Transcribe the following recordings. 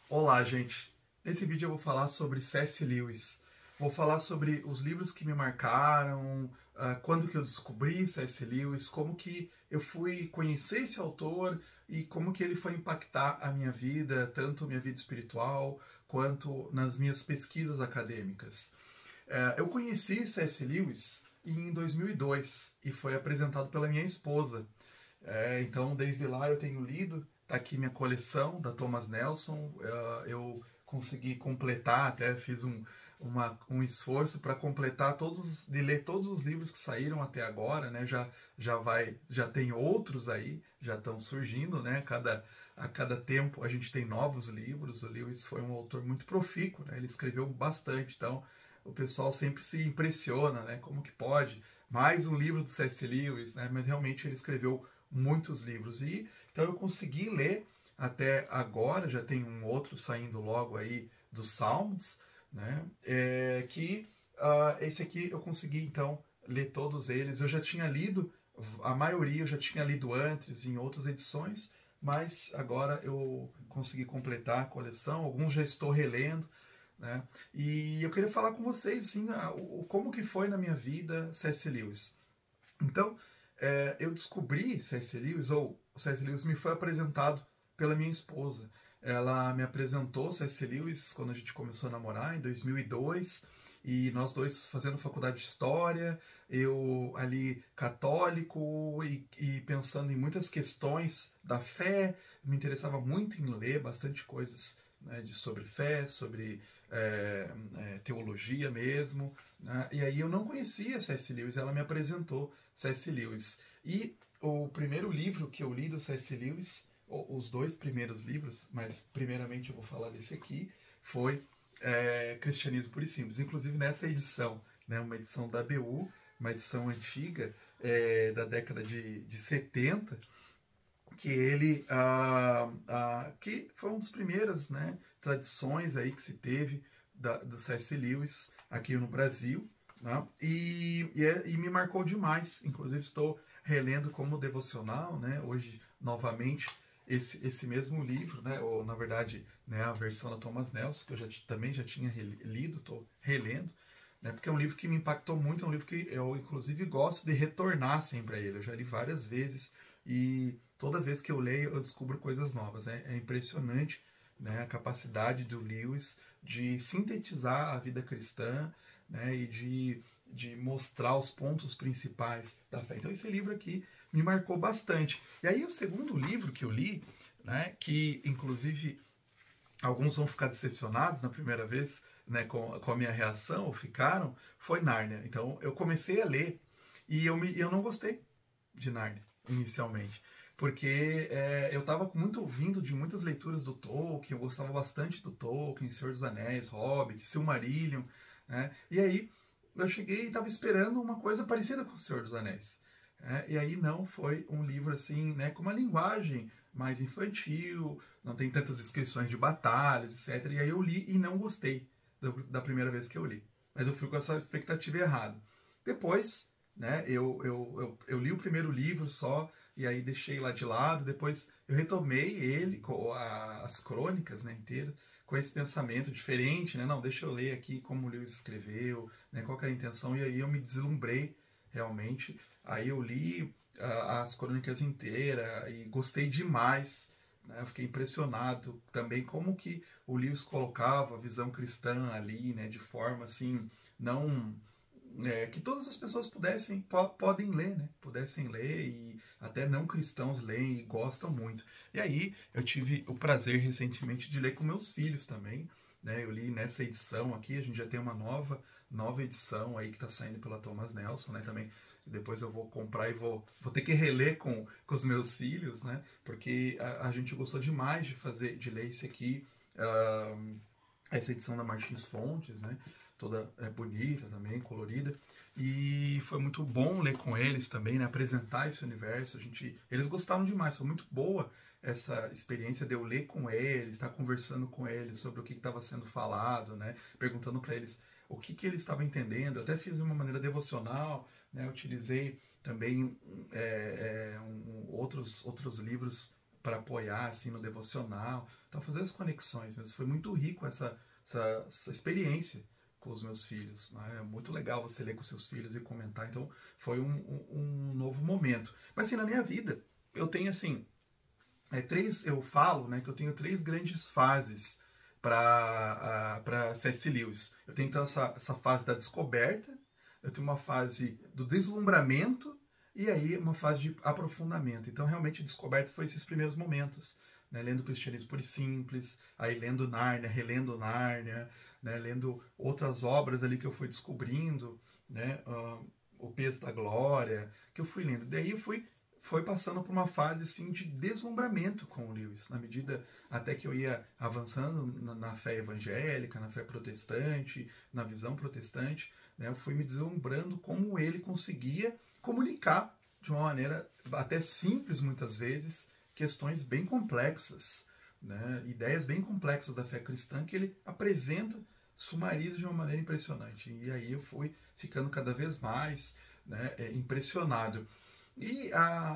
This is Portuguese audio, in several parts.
Olá, gente! Nesse vídeo eu vou falar sobre C.S. Lewis. Vou falar sobre os livros que me marcaram, quando que eu descobri C.S. Lewis, como que eu fui conhecer esse autor e como que ele foi impactar a minha vida, tanto minha vida espiritual quanto nas minhas pesquisas acadêmicas. Eu conheci C.S. Lewis em 2002 e foi apresentado pela minha esposa. Então, desde lá eu tenho lido, tá aqui minha coleção da Thomas Nelson. Eu consegui completar, até fiz um esforço para completar de ler todos os livros que saíram até agora, né? Já tem outros aí, já estão surgindo, né? A cada tempo a gente tem novos livros. O Lewis foi um autor muito profícuo, né? Ele escreveu bastante, então o pessoal sempre se impressiona, né? Como que pode? Mais um livro do C.S. Lewis, né? Mas realmente ele escreveu muitos livros. E então eu consegui ler até agora, já tem um outro saindo logo aí dos Salmos, né? Esse aqui eu consegui então ler todos eles. Eu já tinha lido, a maioria eu já tinha lido antes em outras edições, mas agora eu consegui completar a coleção, alguns já estou relendo, né? E eu queria falar com vocês assim, como que foi na minha vida C.S. Lewis. Então, eu descobri C.S. Lewis, ou o C.S. Lewis me foi apresentado pela minha esposa. Ela me apresentou C.S. Lewis quando a gente começou a namorar, em 2002, e nós dois fazendo faculdade de História, eu ali católico e pensando em muitas questões da fé, me interessava muito em ler bastante coisas, né, sobre fé, sobre teologia mesmo, né? E aí eu não conhecia C.S. Lewis, ela me apresentou C.S. Lewis. E o primeiro livro que eu li do C.S. Lewis, os dois primeiros livros, mas primeiramente eu vou falar desse aqui, foi Cristianismo Puro e Simples. Inclusive nessa edição, né, uma edição da ABU, uma edição antiga, da década de 70, que ele que foi uma das primeiras, né, tradições aí que se teve do C.S. Lewis aqui no Brasil, né, e me marcou demais. Inclusive estou relendo como devocional, né, hoje novamente esse mesmo livro, né, ou na verdade, né, a versão da Thomas Nelson, que eu também já tinha lido, estou relendo, né, porque é um livro que me impactou muito, é um livro que eu inclusive gosto de retornar sempre a ele. Eu já li várias vezes e toda vez que eu leio eu descubro coisas novas. É impressionante, né, a capacidade do Lewis de sintetizar a vida cristã, né, e de mostrar os pontos principais da fé. Então esse livro aqui me marcou bastante. E aí o segundo livro que eu li, né, que inclusive alguns vão ficar decepcionados na primeira vez, né, com a minha reação, ou ficaram, foi Nárnia. Então eu comecei a ler e eu não gostei de Nárnia inicialmente, porque eu estava muito ouvindo de muitas leituras do Tolkien, eu gostava bastante do Tolkien, Senhor dos Anéis, Hobbit, Silmarillion, né? E aí eu cheguei e estava esperando uma coisa parecida com o Senhor dos Anéis. E aí não, foi um livro assim, né, com uma linguagem mais infantil, não tem tantas descrições de batalhas, etc. E aí eu li e não gostei da primeira vez que eu li. Mas eu fui com essa expectativa errada. Depois, né, eu li o primeiro livro só, e aí deixei lá de lado. Depois eu retomei ele, com as crônicas, né, inteiras, com esse pensamento diferente, né? Não, deixa eu ler aqui como o Lewis escreveu, né, qual que era a intenção. E aí eu me deslumbrei realmente. Aí eu li as crônicas inteiras e gostei demais, né? Eu fiquei impressionado também como que o Lewis colocava a visão cristã ali, né, de forma assim, não que todas as pessoas podem ler, né? Pudessem ler, e até não cristãos leem e gostam muito. E aí eu tive o prazer recentemente de ler com meus filhos também, né? Eu li nessa edição aqui, a gente já tem uma nova edição aí que está saindo pela Thomas Nelson, né? Também depois eu vou comprar e vou ter que reler com os meus filhos, né? Porque a gente gostou demais de ler esse aqui. Essa edição da Martins Fontes, né? Toda bonita também, colorida. E foi muito bom ler com eles também, né? Apresentar esse universo. Eles gostaram demais, foi muito boa essa experiência de eu ler com eles, estar conversando com eles sobre o que estava sendo falado, né? Perguntando para eles o que eles estavam entendendo. Eu até fiz de uma maneira devocional, né? Eu utilizei também outros livros para apoiar assim no devocional. Então, fazer as conexões mesmo. Foi muito rico essa experiência com os meus filhos. Né? É muito legal você ler com seus filhos e comentar. Então, foi um novo momento. Mas, assim, na minha vida, eu tenho, assim, eu falo, né, que eu tenho 3 grandes fases para C.S. Lewis. Eu tenho, então, essa fase da descoberta, eu tenho uma fase do deslumbramento e aí uma fase de aprofundamento. Então, realmente, a descoberta foi esses primeiros momentos, né, lendo Cristianismo Puro e Simples, aí lendo Nárnia, relendo Nárnia, né, lendo outras obras ali que eu fui descobrindo, né, O Peso da Glória, que eu fui lendo. Daí foi passando por uma fase assim, de deslumbramento com o Lewis, na medida até que eu ia avançando na fé evangélica, na fé protestante, na visão protestante, né, eu fui me deslumbrando como ele conseguia comunicar de uma maneira até simples, muitas vezes, questões bem complexas, né, ideias bem complexas da fé cristã que ele apresenta, sumariza de uma maneira impressionante. E aí eu fui ficando cada vez mais, né, impressionado. E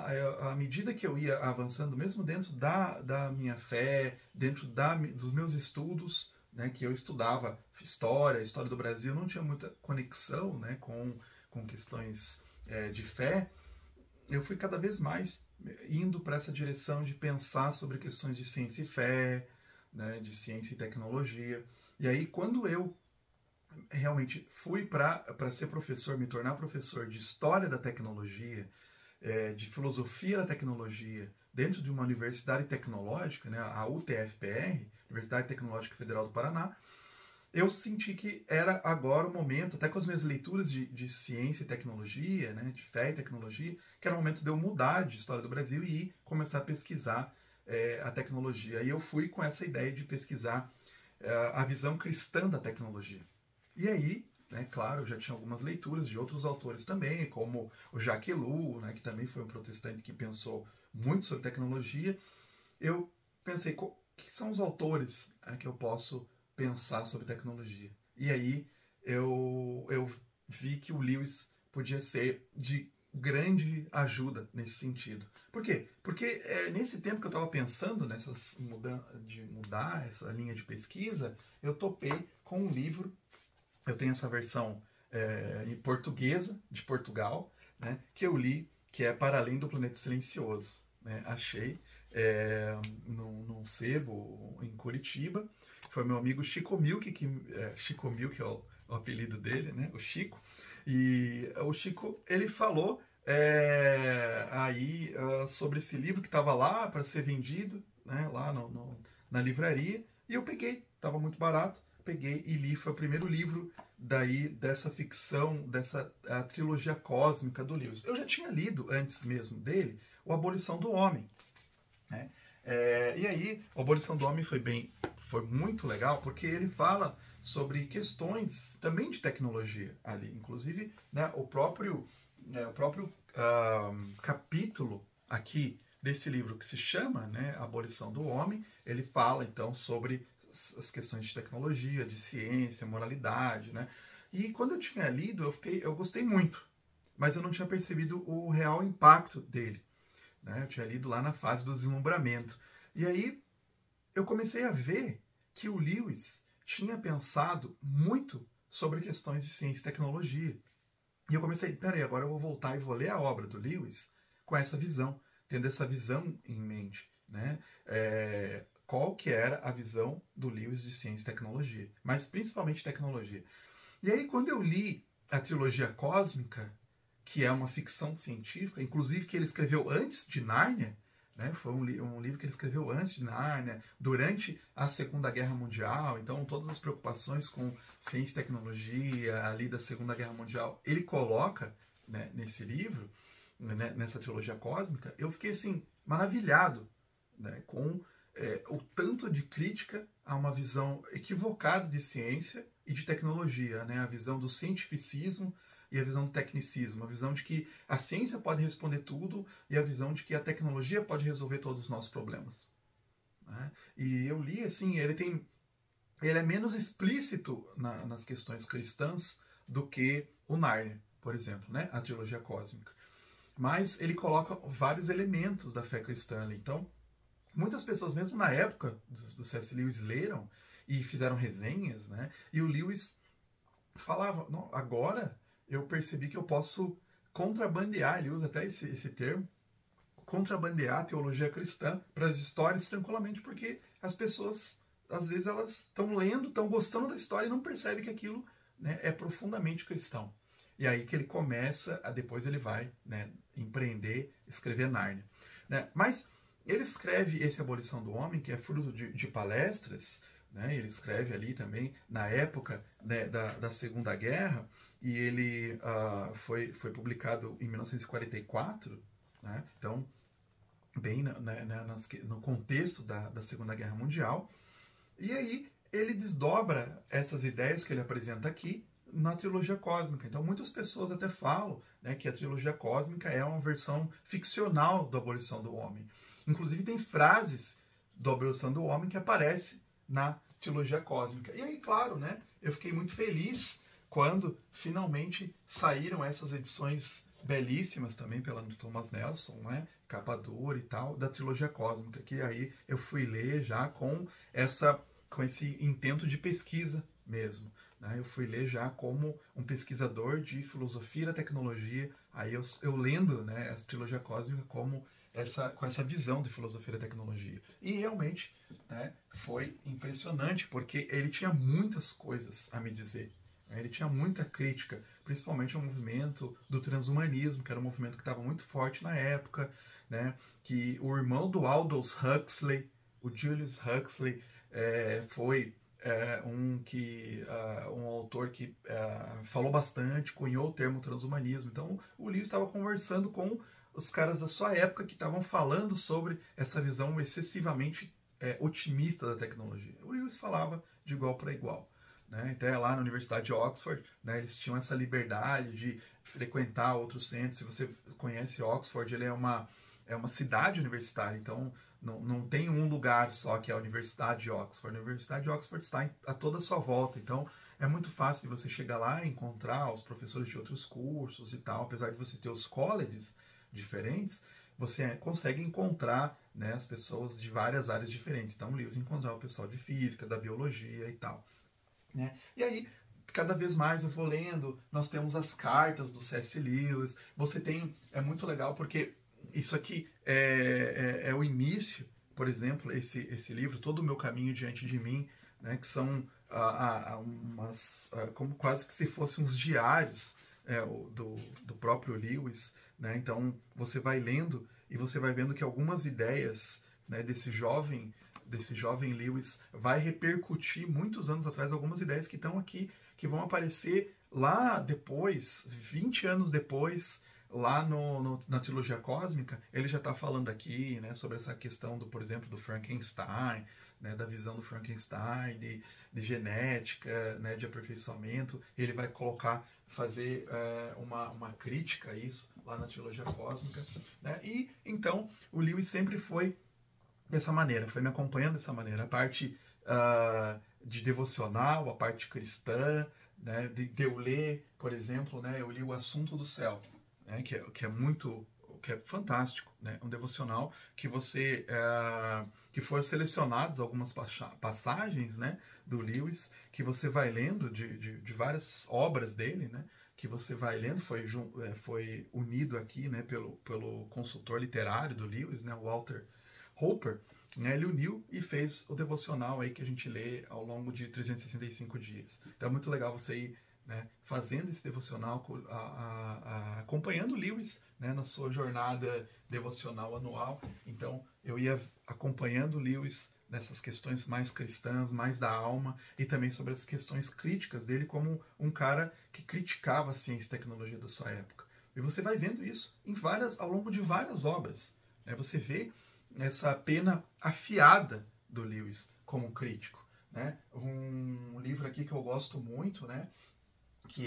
à medida que eu ia avançando, mesmo dentro da minha fé, dentro dos meus estudos, né, que eu estudava história do Brasil, não tinha muita conexão, né, com questões de fé, eu fui cada vez mais indo para essa direção de pensar sobre questões de ciência e fé, né, de ciência e tecnologia. E aí, quando eu realmente fui para ser professor, me tornar professor de História da Tecnologia, de Filosofia da Tecnologia, dentro de uma universidade tecnológica, né, a UTFPR, Universidade Tecnológica Federal do Paraná, eu senti que era agora o momento, até com as minhas leituras de ciência e tecnologia, né, de fé e tecnologia, que era o momento de eu mudar de história do Brasil e começar a pesquisar a tecnologia. E eu fui com essa ideia de pesquisar a visão cristã da tecnologia. E aí, né, claro, eu já tinha algumas leituras de outros autores também, como o Jacques Ellul, né, que também foi um protestante que pensou muito sobre tecnologia. Eu pensei, que são os autores que eu posso pensar sobre tecnologia? E aí eu vi que o Lewis podia ser de grande ajuda nesse sentido. Por quê? Porque nesse tempo que eu estava pensando de mudar essa linha de pesquisa, eu topei com um livro. Eu tenho essa versão em portuguesa, de Portugal, né, que eu li, que é Para Além do Planeta Silencioso. Né? Achei num sebo em Curitiba. Foi meu amigo Chico Milk, Chico Milk é o apelido dele, né? O Chico. E o Chico, ele falou sobre esse livro que estava lá para ser vendido, né? Lá na livraria. E eu peguei, estava muito barato. Peguei e li, foi o primeiro livro dessa ficção, a trilogia cósmica do Lewis. Eu já tinha lido, antes mesmo dele, o Abolição do Homem. Né? E aí, a Abolição do Homem foi muito legal, porque ele fala sobre questões também de tecnologia ali. Inclusive, né, o próprio capítulo aqui desse livro que se chama, né, Abolição do Homem, ele fala então sobre as questões de tecnologia, de ciência, moralidade, né? E quando eu tinha lido, eu gostei muito, mas eu não tinha percebido o real impacto dele. Né? Eu tinha lido lá na fase do deslumbramento. E aí eu comecei a ver que o Lewis tinha pensado muito sobre questões de ciência e tecnologia. E eu comecei, peraí, agora eu vou voltar e vou ler a obra do Lewis com essa visão, tendo essa visão em mente, né? Qual que era a visão do Lewis de ciência e tecnologia, mas principalmente tecnologia. E aí, quando eu li a trilogia cósmica, que é uma ficção científica, inclusive que ele escreveu antes de Nárnia, né? Foi um livro que ele escreveu antes de Nárnia, durante a Segunda Guerra Mundial, então todas as preocupações com ciência e tecnologia ali da Segunda Guerra Mundial, ele coloca, né, nesse livro, né, nessa trilogia cósmica. Eu fiquei assim, maravilhado, né, com o tanto de crítica a uma visão equivocada de ciência e de tecnologia, né? A visão do cientificismo e a visão do tecnicismo, a visão de que a ciência pode responder tudo e a visão de que a tecnologia pode resolver todos os nossos problemas. Né? E eu li assim, ele é menos explícito nas questões cristãs do que o Nárnia, por exemplo, né? A trilogia cósmica. Mas ele coloca vários elementos da fé cristã ali. Então, muitas pessoas, mesmo na época do C.S. Lewis, leram e fizeram resenhas, né? E o Lewis falava, não, agora eu percebi que eu posso contrabandear, ele usa até esse termo, contrabandear a teologia cristã para as histórias tranquilamente, porque as pessoas, às vezes, elas estão lendo, estão gostando da história e não percebem que aquilo, né, é profundamente cristão. E aí que ele começa, depois ele vai, né, empreender, escrever Nárnia. Né? Mas ele escreve esse Abolição do Homem, que é fruto de palestras, né? Ele escreve ali também na época, né, da Segunda Guerra, e ele foi publicado em 1944, né? Então, bem no contexto da Segunda Guerra Mundial. E aí ele desdobra essas ideias que ele apresenta aqui na trilogia cósmica. Então muitas pessoas até falam, né, que a trilogia cósmica é uma versão ficcional da Abolição do Homem. Inclusive tem frases da Abolição do Homem que aparecem na trilogia cósmica. E aí, claro, né, eu fiquei muito feliz quando finalmente saíram essas edições belíssimas também pela Thomas Nelson, né, capa dura e tal, da trilogia cósmica, que aí eu fui ler já com esse intento de pesquisa mesmo. Né? Eu fui ler já como um pesquisador de filosofia da tecnologia, aí eu lendo, né, a trilogia cósmica com essa visão de filosofia da tecnologia. E realmente, né, foi impressionante, porque ele tinha muitas coisas a me dizer. Ele tinha muita crítica, principalmente ao movimento do transhumanismo, que era um movimento que estava muito forte na época, né? Que o irmão do Aldous Huxley, o Julius Huxley, foi um autor que falou bastante, cunhou o termo transhumanismo. Então o Lewis estava conversando com os caras da sua época que estavam falando sobre essa visão excessivamente otimista da tecnologia. O Lewis falava de igual para igual. Né? Até lá na Universidade de Oxford, né, eles tinham essa liberdade de frequentar outros centros. Se você conhece Oxford, ele é uma cidade universitária, então não tem um lugar só que é a Universidade de Oxford. A Universidade de Oxford está a toda a sua volta, então é muito fácil de você chegar lá e encontrar os professores de outros cursos e tal. Apesar de você ter os colleges diferentes, você consegue encontrar, né, as pessoas de várias áreas diferentes. Então, o Lewis encontrar o pessoal de física, da biologia e tal. Né? E aí, cada vez mais eu vou lendo, nós temos as cartas do C.S. Lewis, é muito legal porque isso aqui é o início, por exemplo, esse livro, Todo o Meu Caminho Diante de Mim, né, que são como quase que se fossem uns diários do próprio Lewis, né? Então você vai lendo e você vai vendo que algumas ideias, né, desse jovem Lewis vai repercutir muitos anos atrás, algumas ideias que estão aqui, que vão aparecer lá depois, 20 anos depois, lá na trilogia cósmica. Ele já está falando aqui, né, sobre essa questão, por exemplo, do Frankenstein, né, da visão do Frankenstein, de genética, né, de aperfeiçoamento. Ele vai fazer uma crítica a isso lá na trilogia cósmica. Né? E então o Lewis sempre foi dessa maneira, foi me acompanhando dessa maneira. A parte de devocional, a parte cristã, né, de eu ler, por exemplo, né, eu li O Assunto do Céu, né, que é fantástico, né, um devocional que que foram selecionados algumas passagens, né, do Lewis, que você vai lendo de várias obras dele, né, que você vai lendo, foi unido aqui, né, pelo consultor literário do Lewis, né, Walter Hopper, né, ele uniu e fez o devocional aí que a gente lê ao longo de 365 dias. Então é muito legal você ir, né, fazendo esse devocional, acompanhando o Lewis, né, na sua jornada devocional anual. Então eu ia acompanhando o Lewis nessas questões mais cristãs, mais da alma, e também sobre as questões críticas dele como um cara que criticava a ciência e tecnologia da sua época. E você vai vendo isso ao longo de várias obras. Né? Você vê essa pena afiada do Lewis como crítico. Né? Um livro aqui que eu gosto muito, né, que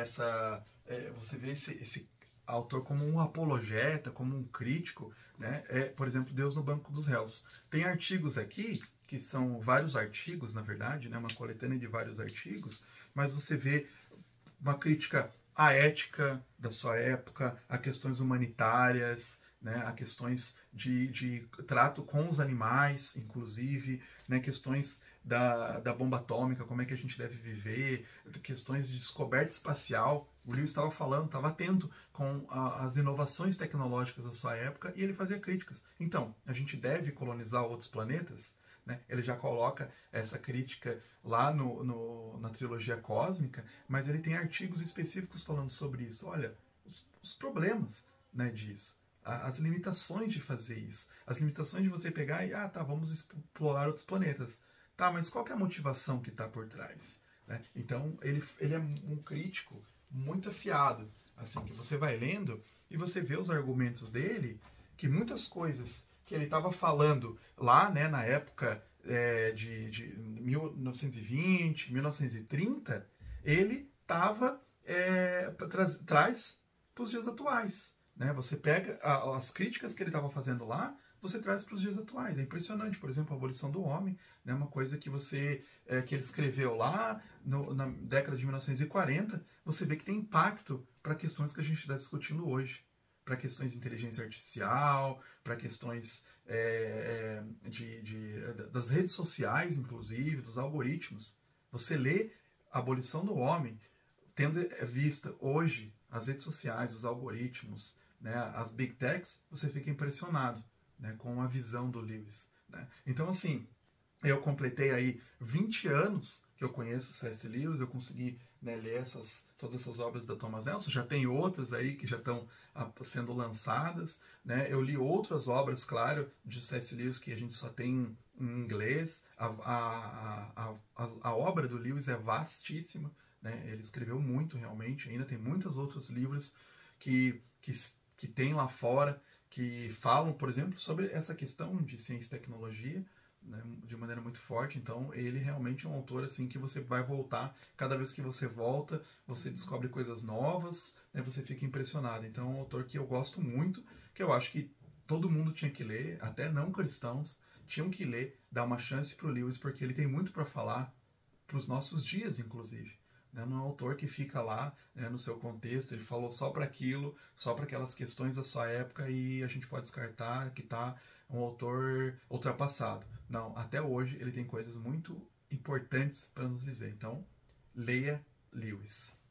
você vê esse autor como um apologeta, como um crítico, né? Por exemplo, Deus no Banco dos Réus. Tem artigos aqui, que são vários artigos, na verdade, né? Uma coletânea de vários artigos, mas você vê uma crítica à ética da sua época, a questões humanitárias, né, a questões de trato com os animais, inclusive, né, questões da bomba atômica, como é que a gente deve viver, questões de descoberta espacial. O Lewis estava falando, estava atento com as inovações tecnológicas da sua época e ele fazia críticas. Então, a gente deve colonizar outros planetas? Né? Ele já coloca essa crítica lá na trilogia cósmica, mas ele tem artigos específicos falando sobre isso. Olha, os problemas, né, disso. As limitações de fazer isso. As limitações de você pegar e, tá, vamos explorar outros planetas. Tá, mas qual que é a motivação que está por trás? Né? Então, ele é um crítico muito afiado. Assim, que você vai lendo e você vê os argumentos dele, que muitas coisas que ele estava falando lá, né, na época de 1920, 1930, ele estava traz para os dias atuais. Né? Você pega as críticas que ele estava fazendo lá, você traz para os dias atuais. É impressionante, por exemplo, a abolição do homem, né? Uma coisa que que ele escreveu lá na década de 1940, você vê que tem impacto para questões que a gente está discutindo hoje, para questões de inteligência artificial, para questões das redes sociais, inclusive, dos algoritmos. Você lê a abolição do homem, tendo vista hoje as redes sociais, os algoritmos, né, as big techs, você fica impressionado, né, com a visão do Lewis. Né? Então, assim, eu completei aí 20 anos que eu conheço o C.S. Lewis, eu consegui, né, ler todas essas obras da Thomas Nelson, já tem outras aí que já estão sendo lançadas, né? Eu li outras obras, claro, de C.S. Lewis que a gente só tem em inglês, a obra do Lewis é vastíssima, né? Ele escreveu muito realmente, ainda tem muitos outros livros que tem lá fora, que falam, por exemplo, sobre essa questão de ciência e tecnologia, né, de maneira muito forte. Então ele realmente é um autor assim que você vai voltar, cada vez que você volta você descobre coisas novas, né, você fica impressionado. Então é um autor que eu gosto muito, que eu acho que todo mundo tinha que ler, até não cristãos tinham que ler, dar uma chance para o Lewis, porque ele tem muito para falar para os nossos dias, inclusive. Né? Não é um autor que fica lá, né, no seu contexto, ele falou só para aquilo, só para aquelas questões da sua época e a gente pode descartar que está um autor ultrapassado. Não, até hoje ele tem coisas muito importantes para nos dizer. Então, leia Lewis.